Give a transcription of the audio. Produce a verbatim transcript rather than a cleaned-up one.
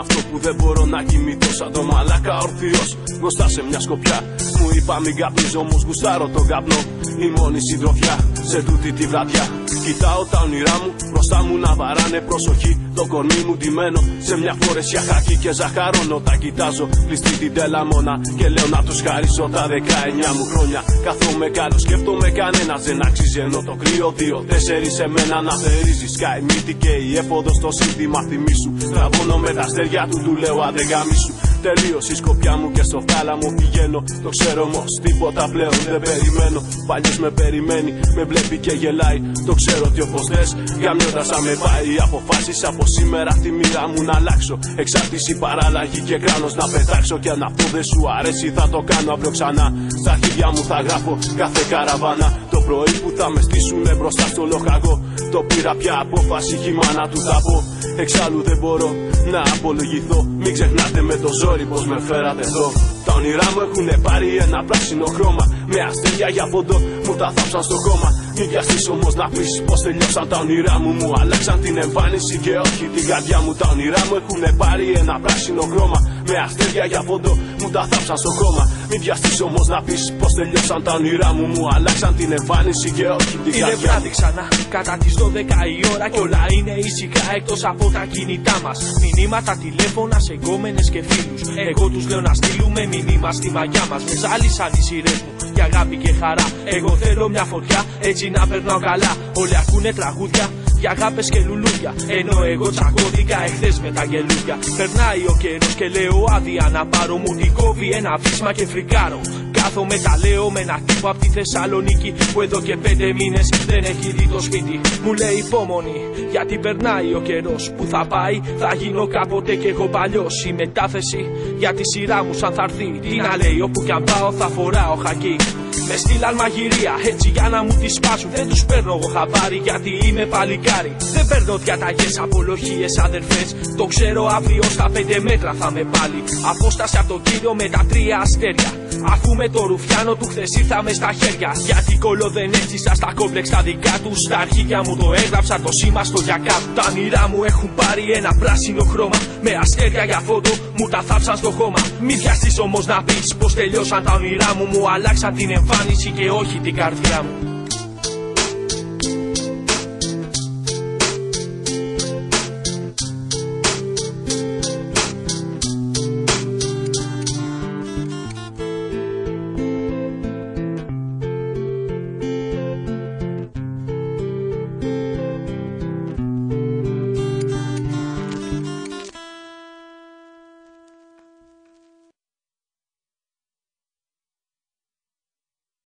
αυτό που δεν μπορώ να κοιμηθώ. Σαν το μαλάκα ορθίος μπροστά σε μια σκοπιά. Μου είπα μην καπνίζω, όμως γουστάρω τον καπνό. Η μόνη συντροφιά σε τούτη τη βραδιά. Κοιτάω τα όνειρά μου μπροστά μου να βαράνε. Προσοχή, το κορμί μου ντυμένο σε μια φορεσιά χακί και ζαχαρώνω. Τα κοιτάζω κλειστή την τελαμόνα και λέω να τους χαρίσω τα δεκαεννιά μου χρόνια. Καθόμαι καλό, σκέφτομαι κανένα δεν αξίζει. Ενώ το κρύο δύο τέσσερι σε μένα να θερίζει. Σκάει μύτη και η έφοδο στο σύνθημα θυμίσου. Τραβώνω με τα αστέρια του, του λέω άντε γάμισου. Τελείωσε η σκοπιά μου και στο θάλαμο πηγαίνω. Το ξέρω όμως τίποτα πλέον δεν περιμένω. Παλιός με περιμένει, με βλέπει και γελάει. Το ξέρω ότι όπως θες γαμιώντας θα με πάει. Αποφάσισα από σήμερα τη μοίρα μου να αλλάξω. Εξάρτηση, παράλλαγη και κράνος να πετάξω. Και αν αυτό δεν σου αρέσει θα το κάνω αύριο ξανά. Στα αρχίδια μου θα γράφω κάθε καραβάνα. Το πρωί που θα με στήσουνε μπροστά στο λοχαγό. Το πήρα πια απόφαση, χυμά να του τα πω. Εξάλλου δεν μπορώ να απολογηθώ. Μην ξεχνάτε με το ζόρι πως με φέρατε εδώ. Τα όνειρά μου έχουνε πάρει ένα πράσινο χρώμα. Με αστέρια για πόντο μου τα θάψαν στο κόμμα. Μην βιαστείς όμως να πεις πως τελειώσαν τα όνειρά μου. Μου αλλάξαν την εμφάνιση και όχι την καρδιά μου. Τα όνειρά μου έχουνε πάρει ένα πράσινο χρώμα. Με αστέρια για πόντο μου τα θάψαν στο κόμμα. Μην βιαστείς όμως να πεις πως τελειώσαν τα όνειρά μου. Μου αλλάξαν την εμφάνιση και όχι την καρδιά μου. Είναι βράδυ ξανά κατά τις δώδεκα η ώρα και όλα είναι ήσυχα εκτός από τα κινητά μας. Μηνύματα, τηλέφωνα σε γκόμενες και φίλους. Εγώ τους λέω να στείλουμε μηνύμα στη μαγιά μας. Με ζάλισαν οι σειρές μου για αγάπη και χαρά. Εγώ θέλω μια φωτιά έτσι να περνάω καλά. Όλοι ακούνε τραγούδια για αγάπες και λουλούδια. Ενώ εγώ τσακώθηκα εχθές με τα γελούδια. Περνάει ο καιρός και λέω άδεια να πάρω. Μου την κόβει ένα βίσμα και φρικάρω. Κάθομαι τα λέω με ένα τύπο από τη Θεσσαλονίκη που εδώ και πέντε μήνες δεν έχει δει το σπίτι. Μου λέει υπόμονη γιατί περνάει ο καιρός. Που θα πάει θα γίνω κάποτε κι εγώ παλιός. Η μετάθεση για τη σειρά μου σαν θα έρθει. Τι να λέει, όπου κι αν πάω θα φοράω χακί. Με στείλαν μαγειρία έτσι για να μου τη σπάσουν. Δεν τους παίρνω εγώ χαμπάρι γιατί είμαι παλικάρι. Δεν παίρνω διαταγές, απολογίες αδερφές. Το ξέρω αύριο στα πέντε μέτρα θα με πάλι. Απόσταση από τον κύριο με τα τρία αστέρια. Αφού με το ρουφιάνο του χθες ήρθαμε στα χέρια. Γιατί κόλλο δεν έτσισα στα κόμπλεξ τα δικά του. Στα αρχίδια μου το έγραψα το σήμα στο γιακά. Τα όνειρά μου έχουν πάρει ένα πράσινο χρώμα. Με αστέρια για φόντο μου τα θάψαν στο χώμα. Μην βιαστείς όμως να πεις πως τελειώσαν τα όνειρά μου. Μου αλλάξαν την εμφάνιση και όχι την καρδιά μου.